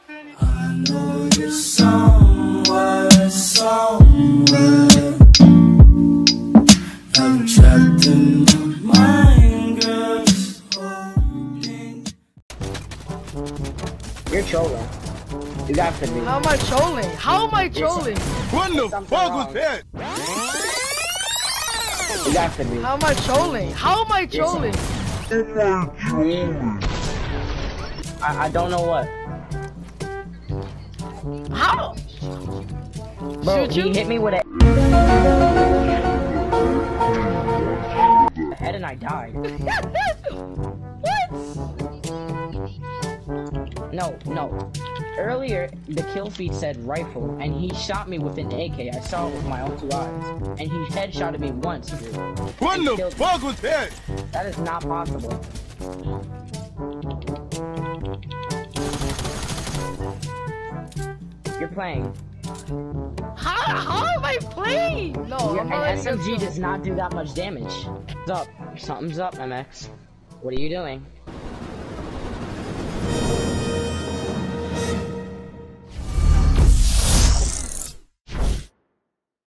I know you're somewhere, somewhere. I'm trapped in my mind, girl. You're trolling. You got to be. How am I trolling? How am I trolling? What the fuck was that? You got to be. How am I trolling? How am I trolling? I don't know what. How? Bro, Shoot he you? hit me with a head and I died. What? No. Earlier, the kill feed said rifle, and he shot me with an AK. I saw it with my own 2 eyes. And he headshotted me once, dude. What the fuck was that? That is not possible. You're playing. How am I playing? No, I'm not An letting you SMG go. does not do that much damage. Something's up, MX. What are you doing?